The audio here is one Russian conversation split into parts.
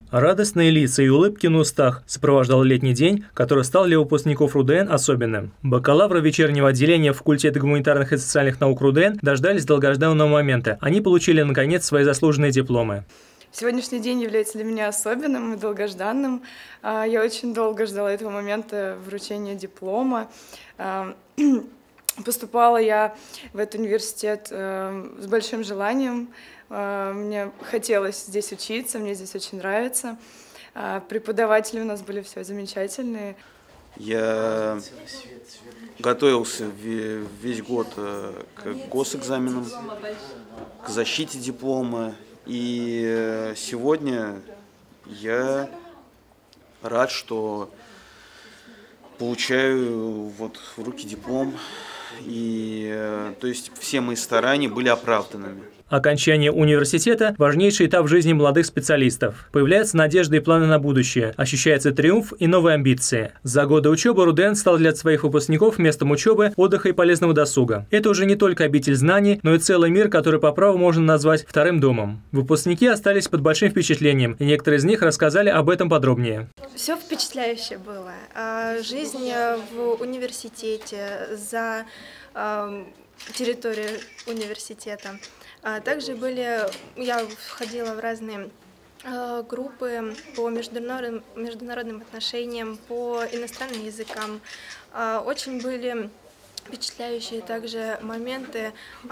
Радостные лица и улыбки на устах сопровождал летний день, который стал для выпускников РУДН особенным. Бакалавры вечернего отделения факультета гуманитарных и социальных наук РУДН дождались долгожданного момента. Они получили, наконец, свои заслуженные дипломы. Сегодняшний день является для меня особенным и долгожданным. Я очень долго ждала этого момента вручения диплома. Поступала я в этот университет с большим желанием. Мне хотелось здесь учиться, мне здесь очень нравится. Преподаватели у нас были все замечательные. Я готовился весь год к госэкзаменам, к защите диплома. И сегодня я рад, что получаю в руки диплом. И то есть все мои старания были оправданными. Окончание университета – важнейший этап в жизни молодых специалистов. Появляются надежды и планы на будущее, ощущается триумф и новые амбиции. За годы учебы РУДН стал для своих выпускников местом учебы, отдыха и полезного досуга. Это уже не только обитель знаний, но и целый мир, который по праву можно назвать вторым домом. Выпускники остались под большим впечатлением, и некоторые из них рассказали об этом подробнее. Все впечатляюще было. Жизнь в университете, за территорией университета. Также я входила в разные группы по международным отношениям, по иностранным языкам. Очень были впечатляющие также моменты,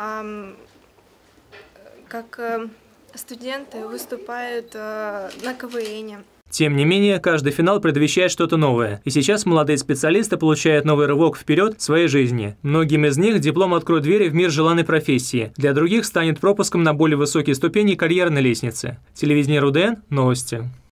как студенты выступают на КВН. Тем не менее, каждый финал предвещает что-то новое. И сейчас молодые специалисты получают новый рывок вперед в своей жизни. Многим из них диплом откроет двери в мир желанной профессии. Для других станет пропуском на более высокие ступени карьерной лестницы. Телевидение РУДН. Новости.